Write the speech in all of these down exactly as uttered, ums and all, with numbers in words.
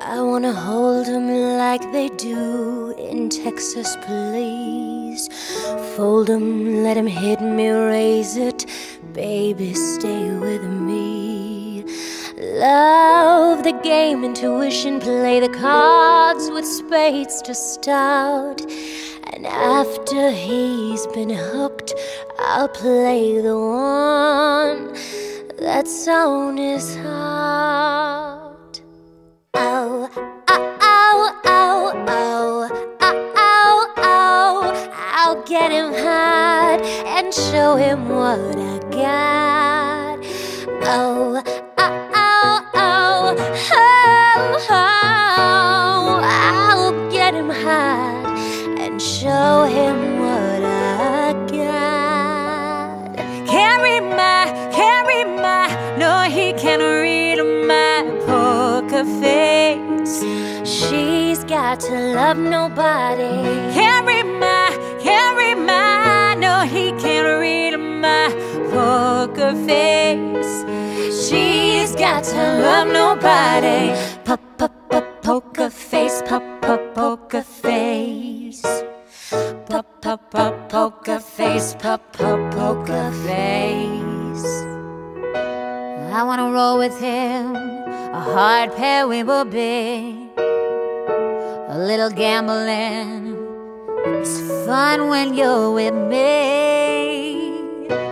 I wanna hold him like they do in Texas, please. Fold him, let him hit me, raise it. Baby, stay with me. Love the game, intuition, play the cards with spades to start. And after he's been hooked, I'll play the one that's on his heart. Oh, oh, oh, oh, oh, oh, oh, oh. I'll get him hard and show him what I got. Oh, oh, oh, oh, oh, oh. I'll get him hard and show him what I got. Can't read my, can't read my, no, he can't read my poker face. She's got to love nobody. Can't read my, can't read my, no, he can't read my poker face. She's got to love nobody. P-p-p-poker face, p-p-poker face. P-p-p-poker face, p-p-poker face. I wanna roll with him, a hard pair we will be. A little gambling is fun when you're with me.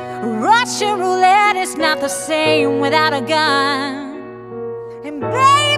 Russian roulette is not the same without a gun. And baby,